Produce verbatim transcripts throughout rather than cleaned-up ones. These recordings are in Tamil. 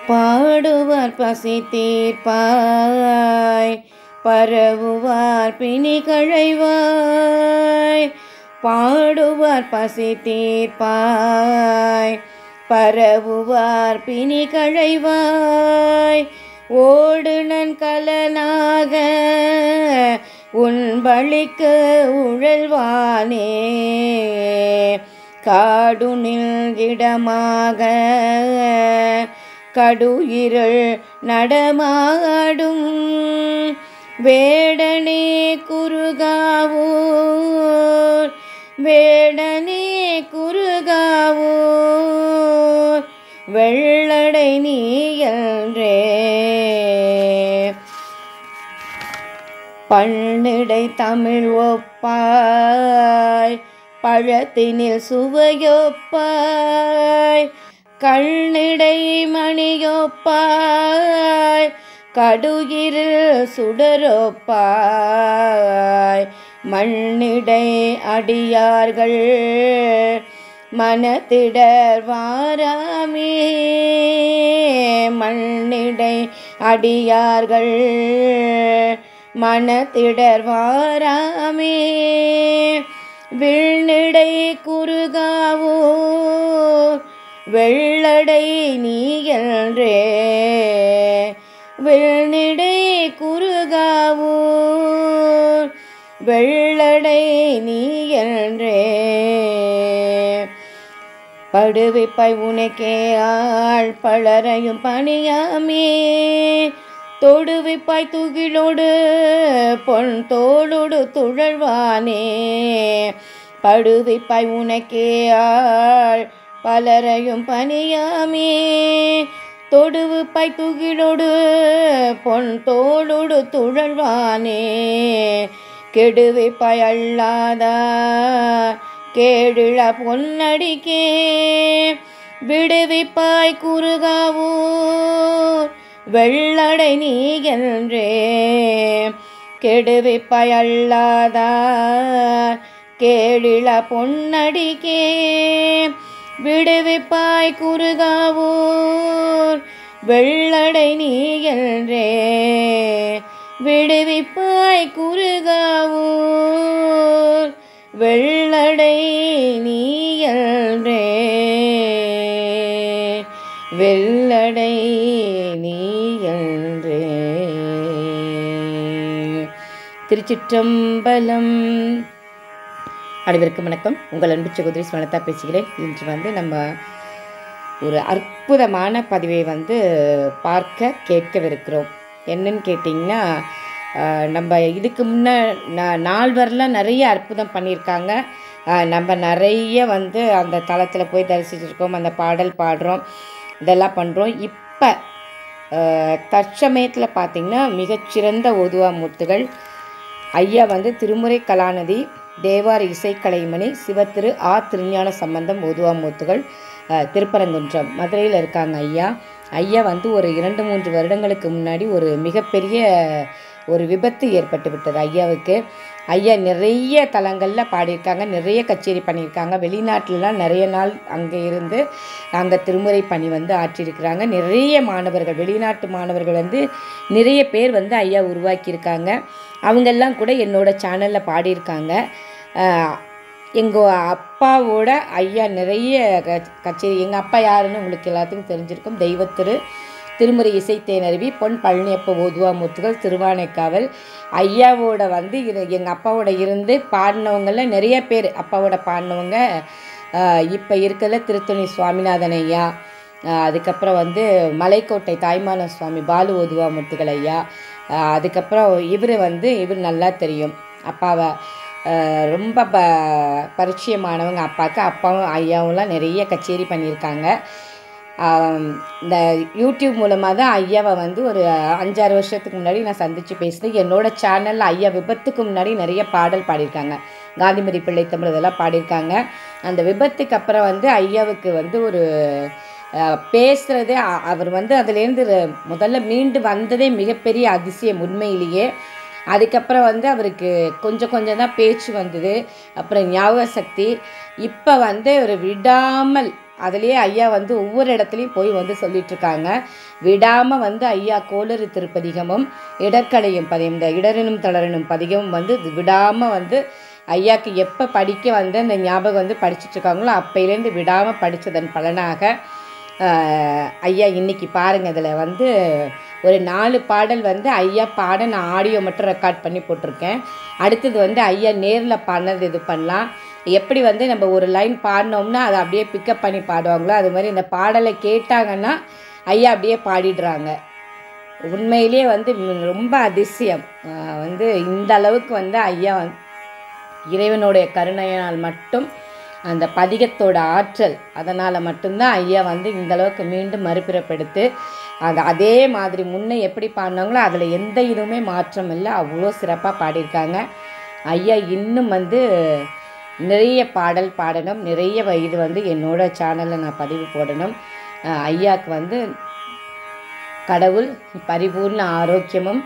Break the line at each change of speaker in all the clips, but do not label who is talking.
பாடுவார் பசி தீர்ப்பாய், பரவுவார் பிணி களைவாய். பாடுவார் பசி தீர்ப்பாய், பரவுவார் பிணி களைவாய். ஓடு நன்கலனாக உன்பளிக்கு உழல்வானே, காடுனில் இடமாக கடுஇருள் நடமாடும். வேடனே குறுகாவூர், வேடனே குறுகாவூர், வெள்ளடை நீயன்றே. பன்னிடை தமிழ் ஒப்பாய், பழத்தினில் சுவையொப்பாய், கண்ணிடை மணியொப்பாய், கடுகிரில் சுடரொப்பாய். மண்ணிடை அடியார்கள் மனத்திடர் வாராமே, மண்ணிடை அடியார்கள் மனத்திடர் வாராமே. விண்ணிடை குறுகாவூர், வெள்ளடை நீயன்றே. விண்ணிடை குறுகாவூர், வெள்ளடை நீயன்றே. படுவிப்பாய் உனக்கே ஆள் பலரையும் பணியாமே, தொடுவிப்பாய் துகிலோடு பொன் தோளோடு துழல்வானே. படுவிப்பாய் உனக்கே ஆள் பலரையும் பணியாமே, தொடுவிப்பாய் துகிலோடு பொன் தோளோடு துழல்வானே. கெடுவிப்பாய் அல்லாதா கேடிழ பொன்னடிக்கே, விடுவிப்பாய் குறுகாவூர், வெள்ளடை நீயன்றே. கெடுவிப்பாய் அல்லாதா கேடிழ பொன்னடிக்கே, விடுவிப்பாய் குறுகாவூர், வெள்ளடை நீயன்றே. விடுவிப்பாய் குறுகாவூர், வெள்ளடை நீயன்றே. வெள்ளடை நீயன்றே. திருச்சிற்றம்பலம். அனைவருக்கும் வணக்கம். உங்கள் அன்பு சகோதரி ஸ்வனதா பேசுகிறேன். இன்று வந்து நம்ம ஒரு அற்புதமான பதிவை வந்து பார்க்க கேட்கவிருக்கிறோம். என்னன்னு கேட்டிங்கன்னா, நம்ம இதுக்கு முன்னே நால்வரெலாம் நிறைய அற்புதம் பண்ணியிருக்காங்க. நம்ம நிறைய வந்து அந்த தளத்தில் போய் தரிசிச்சிருக்கோம், அந்த பாடல் பாடுறோம், இதெல்லாம் பண்ணுறோம். இப்போ தற்சமயத்தில் பார்த்திங்கன்னா மிகச்சிறந்த ஓதுவாமூர்த்திகள் ஐயா வந்து திருமுறை கலாநிதி தேவார இசைக்கலைமணி சிவத்திரு ஆ திருஞான சம்பந்தம் ஓதுவாமூர்த்திகள் திருப்பரங்குன்றம் மதுரையில் இருக்காங்க. ஐயா ஐயா வந்து ஒரு இரண்டு மூன்று வருடங்களுக்கு முன்னாடி ஒரு மிகப்பெரிய ஒரு விபத்து ஏற்பட்டு விட்டது ஐயாவுக்கு. ஐயா நிறைய தலங்களில் பாடியிருக்காங்க, நிறைய கச்சேரி பண்ணியிருக்காங்க. வெளிநாட்டிலலாம் நிறைய நாள் அங்கே இருந்து அங்கே திருமுறை பணி வந்து ஆற்றியிருக்கிறாங்க. நிறைய மாணவர்கள், வெளிநாட்டு மாணவர்கள் வந்து நிறைய பேர் வந்து ஐயா உருவாக்கியிருக்காங்க. அவங்கெல்லாம் கூட என்னோடய சேனலில் பாடியிருக்காங்க. எங்கள் அப்பாவோட ஐயா நிறைய க கச்சேரி எங்கள் அப்பா யாருன்னு உங்களுக்கு எல்லாத்துக்கும் தெரிஞ்சிருக்கும். தெய்வத்திரு திருமுறை இசைத்தேனருவி பொன் பழனியப்ப ஓதுவாமூர்த்திகள் திருவானைக்காவல். ஐயாவோட வந்து இது எங்கள் அப்பாவோட இருந்து பாடினவங்களில் நிறைய பேர் அப்பாவோட பாடினவங்க இப்போ இருக்கிறதுல திருத்தணி சுவாமிநாதன் ஐயா, அதுக்கப்புறம் வந்து மலைக்கோட்டை தாய்மான சுவாமி பாலு ஓதுவாமூர்த்திகள் ஐயா, அதுக்கப்புறம் இவர் வந்து இவர் நல்லா தெரியும் அப்பாவை ரொம்ப ப பரிச்சயமானவங்க அப்பாவுக்கு. அப்பாவும் ஐயாவும்லாம் நிறைய கச்சேரி பண்ணியிருக்காங்க. இந்த யூடியூப் மூலமாக தான் ஐயாவை வந்து ஒரு அஞ்சாறு வருஷத்துக்கு முன்னாடி நான் சந்தித்து பேசினேன். என்னோடய சேனலில் ஐயா விபத்துக்கு முன்னாடி நிறைய பாடல் பாடியிருக்காங்க, காந்திமதி பிள்ளை தமிழ் இதெல்லாம் பாடியிருக்காங்க. அந்த விபத்துக்கு அப்புறம் வந்து ஐயாவுக்கு வந்து ஒரு பேசுகிறதே அவர் வந்து அதுலேருந்து முதல்ல மீண்டு வந்ததே மிகப்பெரிய அதிசயம் உண்மையிலேயே. அதுக்கப்புறம் வந்து அவருக்கு கொஞ்சம் கொஞ்சம் தான் பேச்சு வந்தது, அப்புறம் ஞாபக சக்தி. இப்போ வந்து ஒரு விடாமல் அதுலேயே ஐயா வந்து ஒவ்வொரு இடத்துலையும் போய் வந்து சொல்லிகிட்ருக்காங்க. விடாமல் வந்து ஐயா கோளறு திருப்பதிகமும் இடர்கடையும் பதிகம், இந்த இடரனும் தளரனும் பதிகமும் வந்து விடாமல் வந்து ஐயாவுக்கு எப்போ படிக்க வந்து அந்த ஞாபகம் வந்து படிச்சுட்ருக்காங்களோ அப்பையிலேருந்து விடாமல் படித்ததன் பலனாக ஐயா இன்றைக்கி பாருங்கள், இதில் வந்து ஒரு நாலு பாடல் வந்து ஐயா பாட நான் ஆடியோ மட்டும் ரெக்கார்ட் பண்ணி போட்டிருக்கேன். அடுத்தது வந்து ஐயா நேரில் பாடினது இது பண்ணலாம். எப்படி வந்து நம்ம ஒரு லைன் பாடினோம்னா அதை அப்படியே பிக்கப் பண்ணி பாடுவாங்களோ அது மாதிரி இந்த பாடலை கேட்டாங்கன்னா ஐயா அப்படியே பாடிடுறாங்க. உண்மையிலே வந்து ரொம்ப அதிசயம். வந்து இந்த அளவுக்கு வந்து ஐயா வந்து இறைவனுடைய கருணையினால் மட்டும் அந்த பதிகத்தோட ஆற்றல், அதனால் மட்டும்தான் ஐயா வந்து இந்தளவுக்கு மீண்டும் மறுபிறப்பெடுத்து அது அதே மாதிரி முன்னே எப்படி பாடினாங்களோ அதில் எந்த இதுவுமே மாற்றம் இல்லை, அவ்வளோ சிறப்பாக பாடியிருக்காங்க. ஐயா இன்னும் வந்து நிறைய பாடல் பாடணும், நிறைய இது வந்து என்னோட சேனலில் நான் பதிவு போடணும். ஐயாவுக்கு வந்து கடவுள் பரிபூர்ண ஆரோக்கியமும்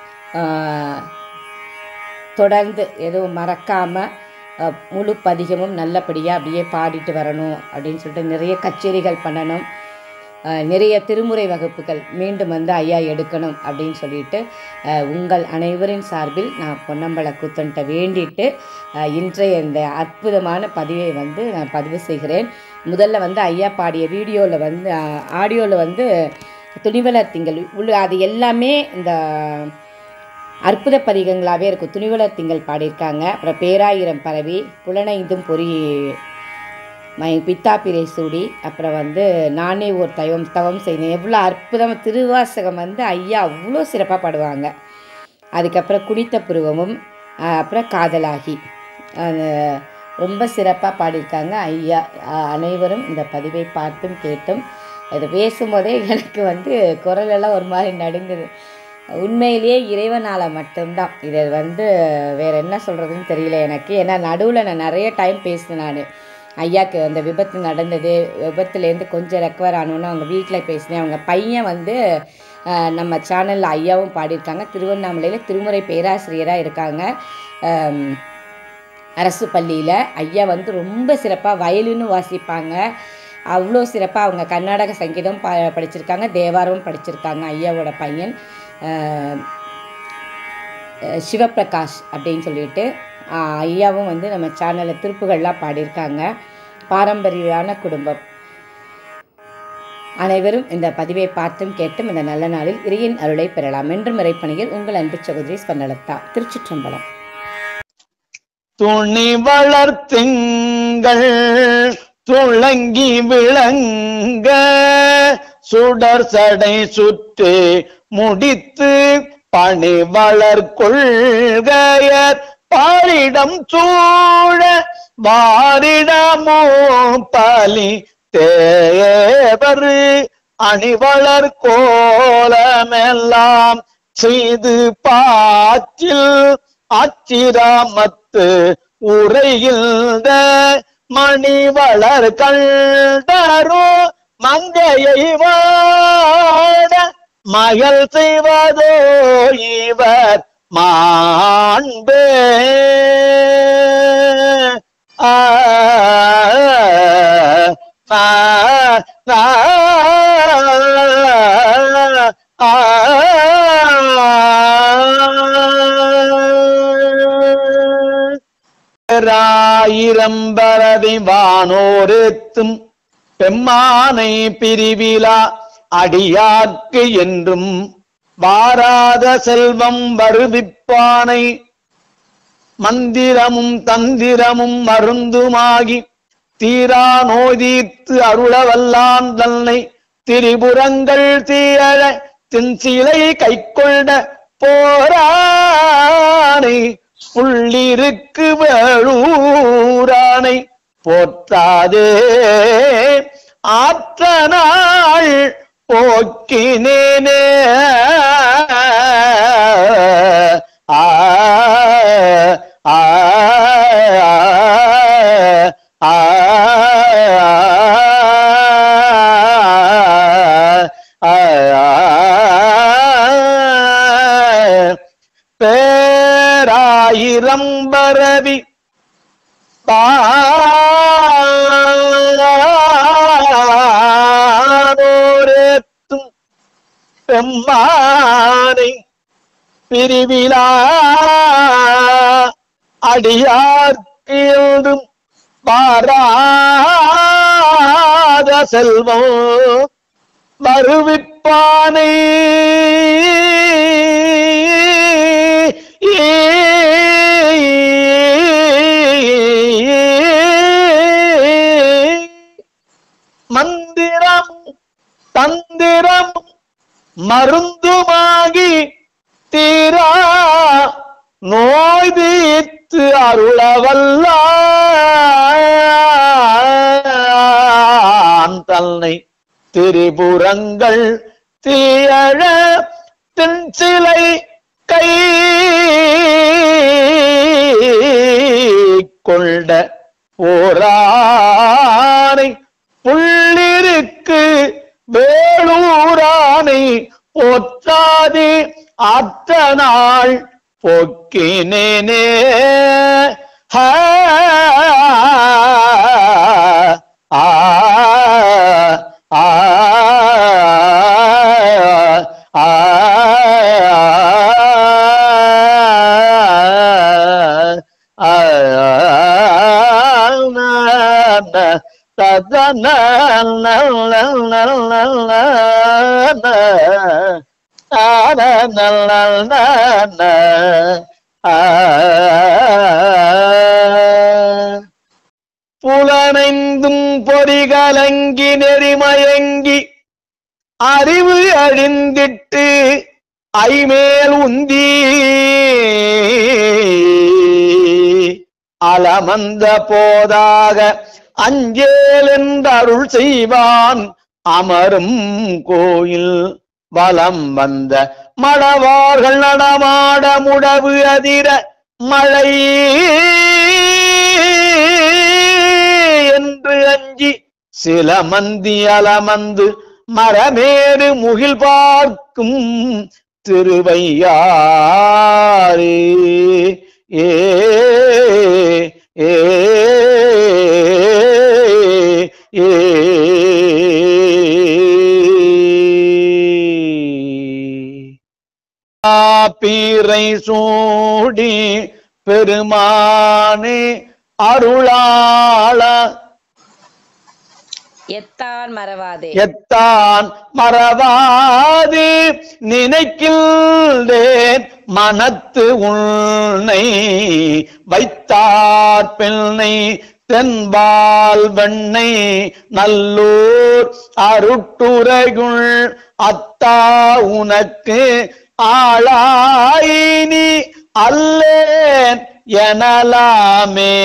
தொடர்ந்து எதுவும் மறக்காமல் முழு பதிகமும் நல்லபடியாக அப்படியே பாடிட்டு வரணும் அப்படின்னு சொல்லிட்டு நிறைய கச்சேரிகள் பண்ணணும், நிறைய திருமுறை வகுப்புகள் மீண்டும் வந்து ஐயா எடுக்கணும் அப்படின்னு சொல்லிட்டு உங்கள் அனைவரின் சார்பில் நான் பொன்னம்பல கூத்தன்ட்ட வேண்டிட்டு இன்றைய இந்த அற்புதமான பதிவை வந்து நான் பதிவு செய்கிறேன். முதல்ல வந்து ஐயா பாடிய வீடியோவில் வந்து ஆடியோவில் வந்து துணிவலர் திங்கள் உள்ள அது எல்லாமே இந்த அற்புத பதிகங்களாகவே இருக்கும். துணிவலர் திங்கள் பாடியிருக்காங்க. அப்புறம் பேராயிரம் பரவி, புலனைந்தும் பொறி மை பித்தாப்பிரை சூடி, அப்புறம் வந்து நானே ஒரு தவம் தவம் செய்தேன். எவ்வளோ அற்புதமாக திருவாசகம் வந்து ஐயா அவ்வளோ சிறப்பாக பாடுவாங்க. அதுக்கப்புறம் குனித்த புருவமும், அப்புறம் காதலாகி ரொம்ப சிறப்பாக பாடியிருக்காங்க ஐயா. அனைவரும் இந்த பதிவை பார்த்தும் கேட்டும் இதை பேசும்போதே எனக்கு வந்து குரலெல்லாம் ஒரு மாதிரி நடுங்குது. உண்மையிலேயே இறைவனால் மட்டும்தான். இதை வந்து வேறு என்ன சொல்கிறதுன்னு தெரியல எனக்கு. ஏன்னா நடுவில் நான் நிறைய டைம் பேசினேன். நான் ஐயாவுக்கு அந்த விபத்து நடந்தது, விபத்துலேருந்து கொஞ்சம் ரெக்கவர் ஆனோன்னு அவங்க வீட்டில் பேசினேன். அவங்க பையன் வந்து நம்ம சேனலில் ஐயாவும் பாடியிருக்காங்க. திருவண்ணாமலையில் திருமுறை பேராசிரியராக இருக்காங்க அரசு பள்ளியில். ஐயா வந்து ரொம்ப சிறப்பாக வயலின்னு வாசிப்பாங்க. அவ்வளோ சிறப்பாக அவங்க கர்நாடக சங்கீதம் ப படிச்சிருக்காங்க, தேவாரமும் படிச்சிருக்காங்க. ஐயாவோட பையன் சிவபிரகாஷ் அப்படின்னு சொல்லிட்டு ஐயாவும் வந்து நம்ம சேனலில் திருப்புகள்லாம் பாடியிருக்காங்க. பாரம்பரியமான குடும்பம். அனைவரும் இந்த பதிவை பார்த்தும் கேட்டும் இந்த நல்ல நாளில் இறையின் அருளை பெறலாம். என்றும் இறைப்பணியில் உங்கள் அன்பு சகோதரி ஸ்வர்ணலதா. திருச்சிற்றம்பலம்.
துணி வளர்த்திங்கள் துளங்கி விளங்க சுடர் சடை சுற்றி முடித்து பணி வளர் கொள்கையர் பாரிடம் சூழ வாரிடமோ பலி தேவர் அணிவளர் கோலமெல்லாம் செய்து பாச்சில் ஆச்சிராமத்து உரைகின்ற மணி வளர் கண்டரோ மங்கையை வாட மகள் செய்வதோ இவர் மாண்பே. ஆ ஆயிரம் பரவி வானோரெத்தும் பெம்மானை பிரிவிலா அடியாக்கு என்றும் வாராத செல்வம் வருவிப்பானை மந்திரமும் தந்திரமும் மருந்துமாகி தீரா நோய் தீர்த்து அருளவல்லான் தன்னை திரிபுரங்கள் தீயழ தின்சிலை கைக்கொண்ட போரானை புள்ளிருக்கு வேளூரானை போற்றாதே ஆற்ற நாள் போக்கினேனே. ஆ ஆ ஆ பேராயிரம் பரவி பாடி பெம்மானை பிரிவிலா அடியார்க்கும் பாராத செல்வம் வருவிப்பானை மந்திரம் தந்திரம் மருந்துமாகி தீரா நோய் தீர்த்து அருளவல்லான் தன்னை திரிபுரங்கள் தீயழ தென் சிலை கை கொண்ட போரானை புள்ளிருக்கு வேளூரானை போற்றாதே ஆற்ற நாள் போக்கினேனே ஆ ஆ புலனைந்தும் பொறிகலங்கி நெறிமயங்கி அறிவு அழிந்திட்டு ஐமேல் உந்தி அலமந்த போதாக அஞ்சேல் என்று அருள் செய்வான் அமரும் கோயில் வலம் வந்த மடவார்கள் நடமாட முடவு அதிர மழை என்று அஞ்சி சில மந்தி அலமந்து மரமேறு முகில் பார்க்கும் திருவையாரே ஏ ஏ ஏ பீரை சூடி பெருமானே அருளாள
எத்தான் மறவாதே
எத்தான் மறவாதே நினைக்கின்றேன் மனத்து உன்னை வைத்தார் பெண்ணை தென்பால் வெண்ணை நல்லூர் அருட்டுரைகுள் அத்தா உனக்கு ஆளாயினி அல்லேன் எனலாமே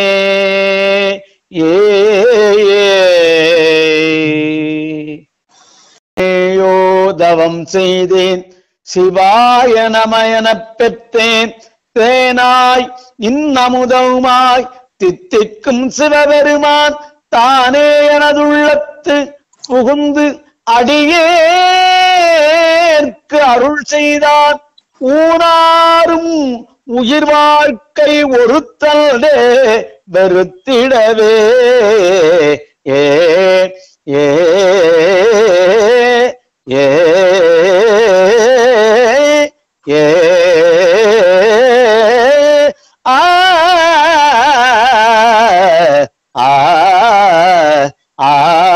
ஏயோதவம் செய்தேன் சிவாய நமயனப் பெற்றேன் தேனாய் இன்னமுதவுமாய் தித்திக்கும் சிவபெருமான் தானே எனதுள்ளத்து புகுந்து அடியேற்கு அருள் செய்தான் ஊனாரும் உயிர் வாழ்க்கை ஒருத்தல்டே வெறுத்திடவே ஏ ஏ ஏ ஏ ஆ ஆ ஆ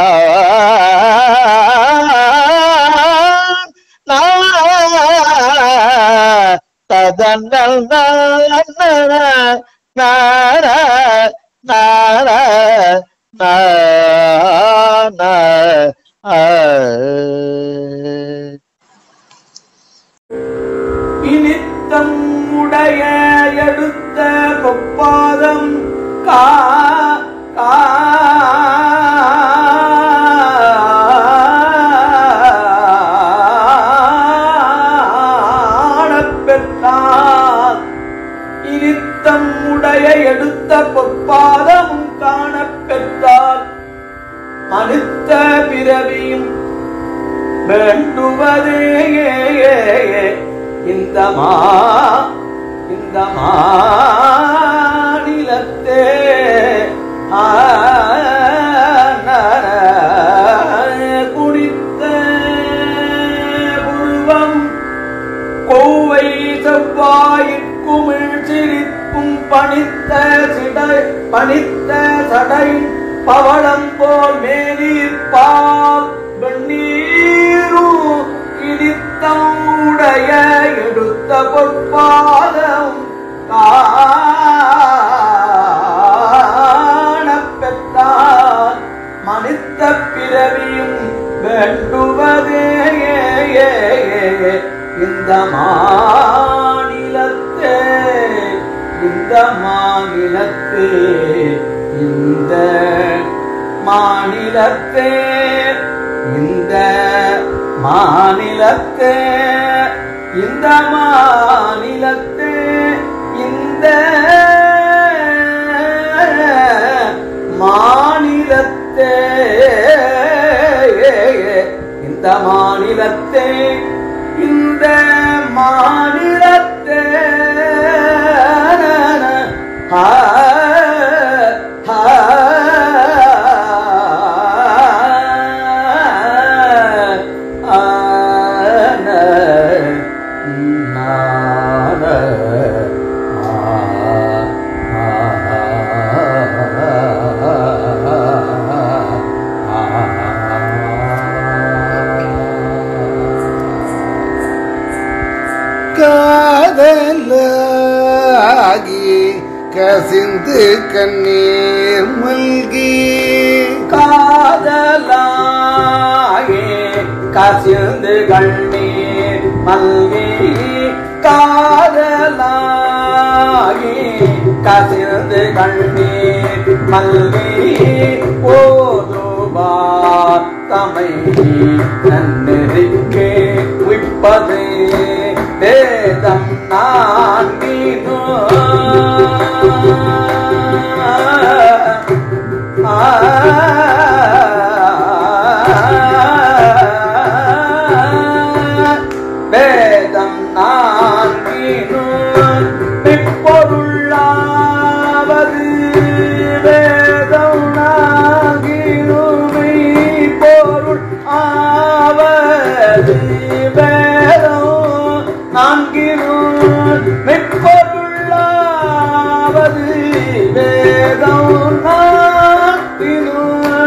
ததன்னல் நார நார நார நார
இனித்தம் உடைய எடுத்த பொப்பாதம் கா காணப்பெற்றான் இனித்தம் உடைய எடுத்த பொற்பாதம் காணப்பெற்றால் மனித்த பிறவியும் வேண்டுவதே இந்த மா இந்த மாநிலத்தே குடித்த பொருள் செவ்வாயிற்குமிழ் சிரிப்பும் பணித்த சிடை பணித்த சடை பவளம் போல் மேலிப்பால் வெண்ணீரும் இனித்தம் உடைய எடுத்த பொற்பாதம் காணப்பெற்றார் மனித பிறவியும் வேண்டுவதே இந்த மாநிலத்தே இந்த மாநிலத்தே இந்த மாநிலத்தே இந்த மாநிலத்தே இந்த மாநிலத்தே இந்த மாநிலத்தே இந்த மாநிலத்தே இந்த மாநிலத்தே ஆ
காதலாகி கசிந்து கண்ணீர் மல்கி
காதலாகி கசிந்து கண்ணீர் மல்கி காதலாகி கசிந்து கண்ணீர் மல்கி ஓதுவா தமை நன்னெறிக்கே உய்ப்பதே வேதம் நான்கினோ வேதம் நான்கினோ இப்பொருளாவது வேதம் நான்கினோ பொருள் ஆவது வேதம் நான்கினோ மெய்ப்பொருளாவது வேதம் நான்கினோ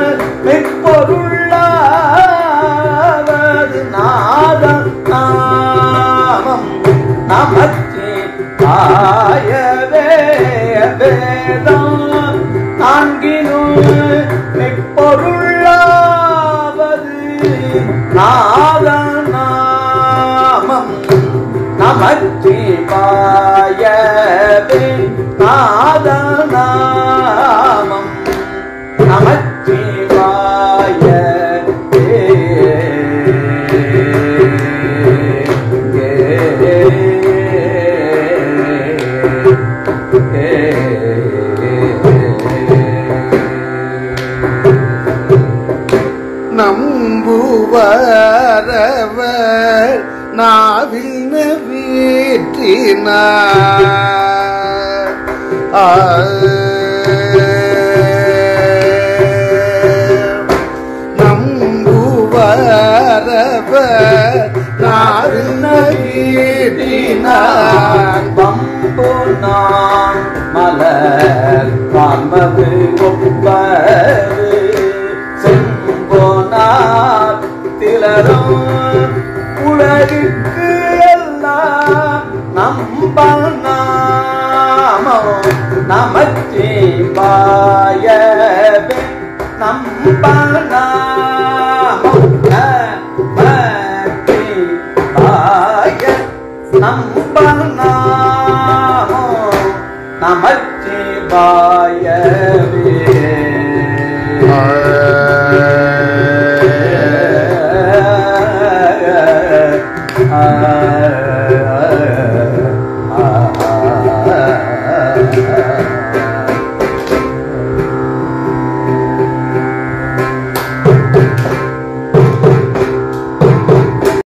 மெய்ப்பொருளாவது நாதம் நாமம் நமச்சி ஆயவே வேதம் நான்கினோ மெய்ப்பொருளாவது நாதம் நாமம் நமச்சிவாயவே நாதநாமம் நமச்சிவாயவே
நம்புவரவர் நாவில் வீற்றினார் நம்புவரவர் நாவில் வீற்றினார்
பம்பு நான் மலர் காண்பது ஒப்பது செம்போனார் திலரும் உலகுக்கு எல்லாம் நம்பநாமம் நமச்சிவாயவே நம்பநாமம் நமச்சிவாய நம்பநாமம் நமச்சிவாயவே ஆ